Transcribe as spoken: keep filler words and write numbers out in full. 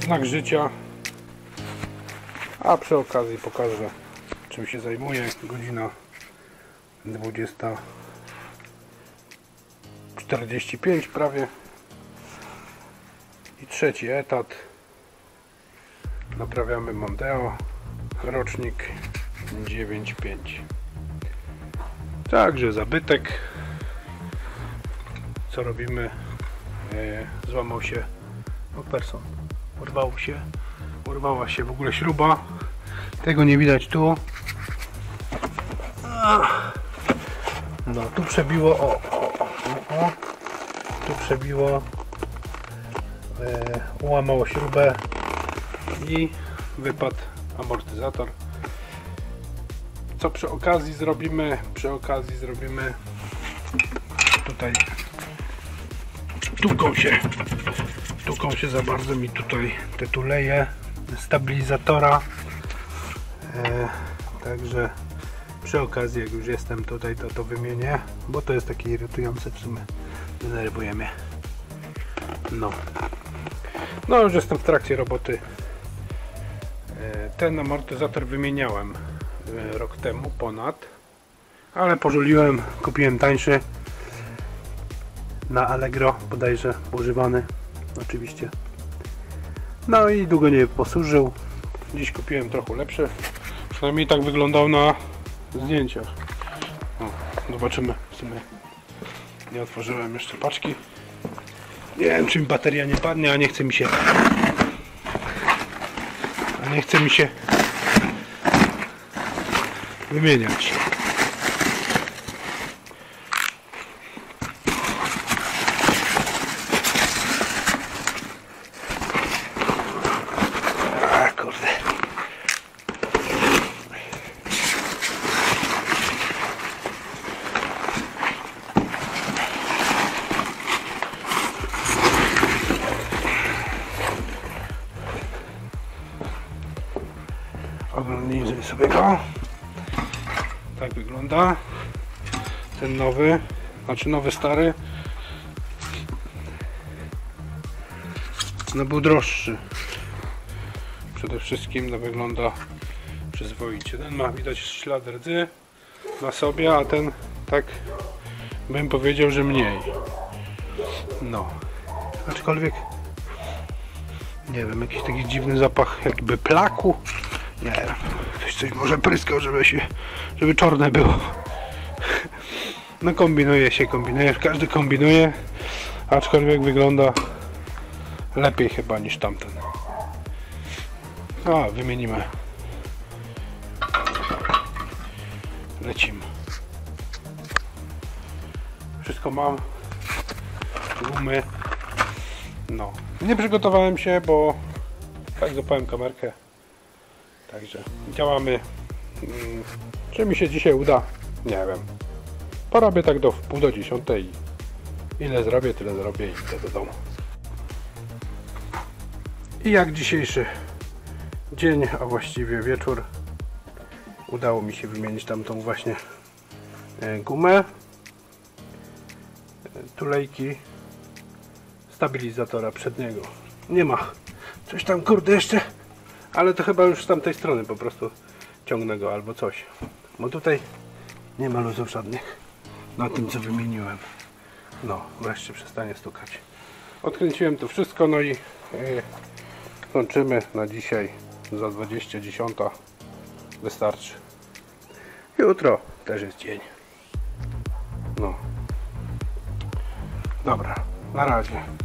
znak życia, a przy okazji pokażę, czym się zajmuję. Godzina dwudziesta czterdzieści pięć prawie i trzeci etat. Naprawiamy Mondeo, rocznik dziewięć pięć. Także zabytek. Co robimy? E, złamał się operson, urwał się, urwała się w ogóle śruba. Tego nie widać tu. No tu przebiło, o, o, o, o. Tu przebiło, e, ułamało śrubę i wypadł amortyzator. Co przy okazji zrobimy? Przy okazji zrobimy tutaj, tuką się tuką się za bardzo mi tutaj te tuleje stabilizatora, e, także przy okazji, jak już jestem tutaj, to to wymienię, bo to jest takie irytujące, w sumie denerwuje mnie. No no już jestem w trakcie roboty. e, ten amortyzator wymieniałem e, rok temu ponad, ale pożuliłem, kupiłem tańszy na Allegro bodajże, używany oczywiście. No i długo nie posłużył. Dziś kupiłem trochę lepszy, przynajmniej tak wyglądał na zdjęciach. O, zobaczymy, w sumie nie otworzyłem jeszcze paczki. Nie wiem, czy mi bateria nie padnie, a nie chce mi się a nie chce mi się wymieniać. Oglądnijmy sobie go. Tak wygląda ten nowy, znaczy nowy stary. No był droższy. Przede wszystkim no, wygląda przyzwoicie. Ten ma, widać, ślad rdzy na sobie, a ten tak bym powiedział, że mniej. No, aczkolwiek nie wiem, jakiś taki dziwny zapach jakby plaku. Nie wiem, ktoś coś może pryskał, żeby się, żeby czarne było. No kombinuje się, kombinuje, każdy kombinuje, aczkolwiek wygląda lepiej chyba niż tamten. A, wymienimy. Lecimy. Wszystko mam. Gumy. No. Nie przygotowałem się, bo tak zapałem kamerkę. Także działamy. Hmm, czy mi się dzisiaj uda? Nie wiem. Porobię tak do pół do dziesiątej. Ile zrobię, tyle zrobię i idę do domu. I jak dzisiejszy dzień, a właściwie wieczór, udało mi się wymienić tamtą właśnie gumę, tulejki, stabilizatora przedniego. Nie ma. Coś tam, kurde, jeszcze, ale to chyba już z tamtej strony po prostu ciągnę go albo coś. Bo tutaj nie ma luzów żadnych na tym, co wymieniłem. No, wreszcie przestanie stukać. Odkręciłem to wszystko, no i yy, kończymy na dzisiaj. Za dwadzieścia dziesiąta wystarczy. Jutro też jest dzień. No. Dobra, na razie.